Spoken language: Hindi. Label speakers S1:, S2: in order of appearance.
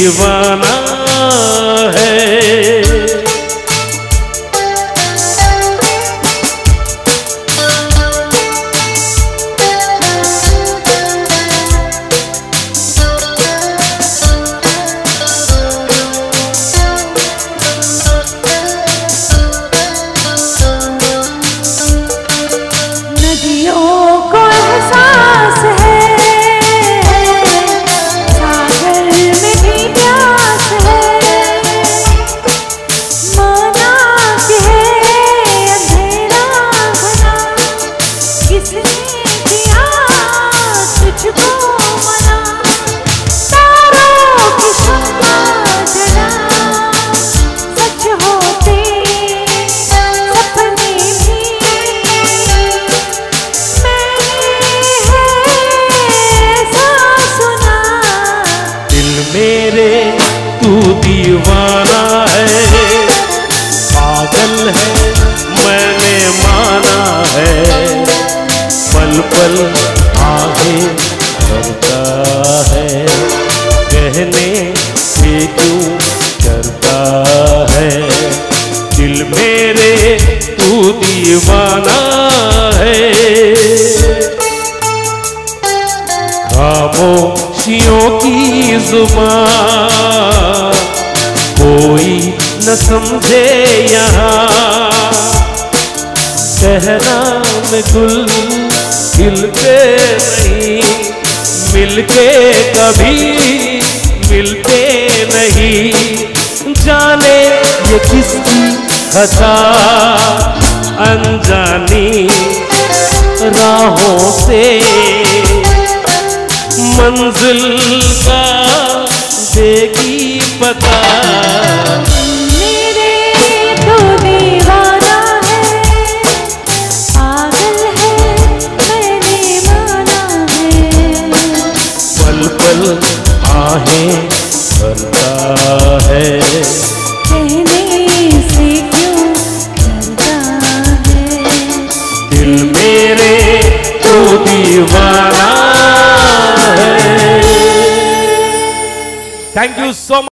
S1: दीवाना है। मेरे तू दीवाना है, पागल है मैंने माना है, पल पल आगे बढ़ता है, कहने से क्यों करता है, दिल मेरे तू दीवाना है। खामोशियों की जुबान कोई न समझे यहाँ, कहना में गुल खिलते नहीं, मिलके कभी मिलते नहीं, जाने ये किसकी खता अनजानी राहों से मंजिल का देगी पता।
S2: मेरे तो दीवाना है, पागल है मैंने माना है,
S1: पल पल आहें भरता है,
S2: कहने से क्यों डरता है,
S1: दिल मेरे तो दीवाना है। Thank you so much.